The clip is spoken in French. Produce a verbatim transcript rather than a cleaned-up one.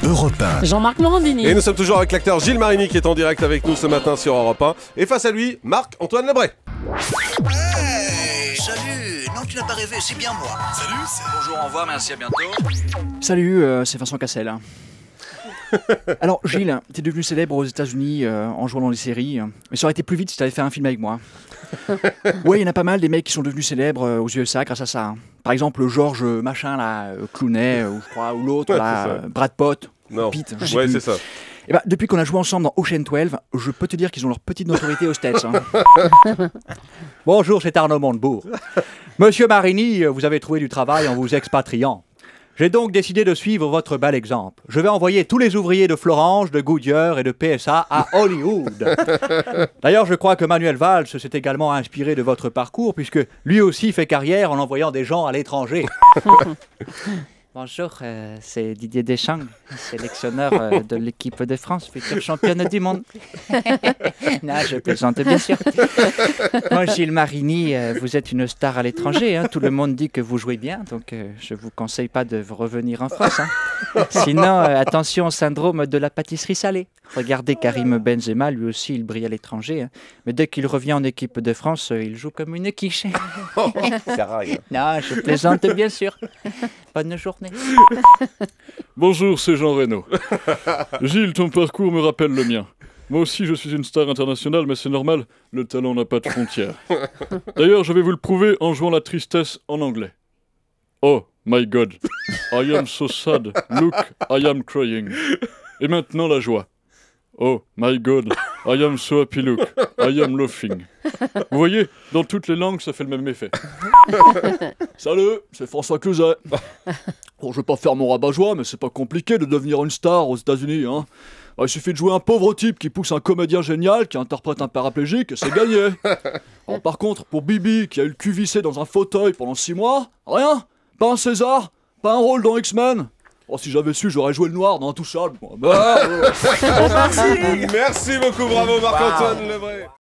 Europe un. Jean-Marc Morandini. Et nous sommes toujours avec l'acteur Gilles Marigny qui est en direct avec nous ce matin sur Europe un. Et face à lui, Marc-Antoine Lebray. Hey, salut. Non, tu n'as pas rêvé, c'est bien moi. Salut, c'est... Bonjour, au revoir, merci, à bientôt. Salut, euh, c'est Vincent Cassel. Alors Gilles, t'es devenu célèbre aux États-Unis euh, en jouant dans les séries, mais ça aurait été plus vite si t'avais fait un film avec moi. Ouais, il y en a pas mal des mecs qui sont devenus célèbres euh, aux U S A grâce à ça. Hein. Par exemple, George euh, machin là, euh, Clooney, euh, ou je crois, ou l'autre Ouais, là, c'est ça. euh, Brad Pitt. Non, Pitt, je sais ouais, plus. c'est ça. Et bah, depuis qu'on a joué ensemble dans Ocean douze, je peux te dire qu'ils ont leur petite notoriété aux States. Hein. Bonjour, c'est Arnaud Montebourg. Monsieur Marigny, vous avez trouvé du travail en vous expatriant. J'ai donc décidé de suivre votre bel exemple. Je vais envoyer tous les ouvriers de Florange, de Goodyear et de P S A à Hollywood. D'ailleurs, je crois que Manuel Valls s'est également inspiré de votre parcours, puisque lui aussi fait carrière en envoyant des gens à l'étranger. Bonjour, euh, c'est Didier Deschamps, sélectionneur euh, de l'équipe de France, future championne du monde. Non, je plaisante bien sûr. Moi, Gilles Marigny, euh, vous êtes une star à l'étranger. Hein. Tout le monde dit que vous jouez bien, donc euh, je ne vous conseille pas de revenir en France. Hein. Sinon, euh, attention au syndrome de la pâtisserie salée. Regardez Karim Benzema, lui aussi, il brille à l'étranger. Hein. Mais dès qu'il revient en équipe de France, euh, il joue comme une quiche. C'est rare. Non, je plaisante bien sûr. Bonne journée. Bonjour, c'est Jean Reno. Gilles, ton parcours me rappelle le mien. Moi aussi, je suis une star internationale, mais c'est normal, le talent n'a pas de frontières. D'ailleurs, je vais vous le prouver en jouant la tristesse en anglais. Oh, my God, I am so sad, look, I am crying. Et maintenant, la joie. Oh, my God, I am so happy, look, I am laughing. Vous voyez, dans toutes les langues, ça fait le même effet. Salut, c'est François Cluzet. Bon, je vais pas faire mon rabat-joie, mais c'est pas compliqué de devenir une star aux États-Unis, hein. Bah, il suffit de jouer un pauvre type qui pousse un comédien génial qui interprète un paraplégique et c'est gagné. Alors, par contre, pour Bibi qui a eu le cul vissé dans un fauteuil pendant six mois, rien, pas un César, pas un rôle dans X-Men. Oh, si j'avais su, j'aurais joué le noir dans Intouchable. Bah, euh... Merci beaucoup, bravo Marc-Antoine Lebray.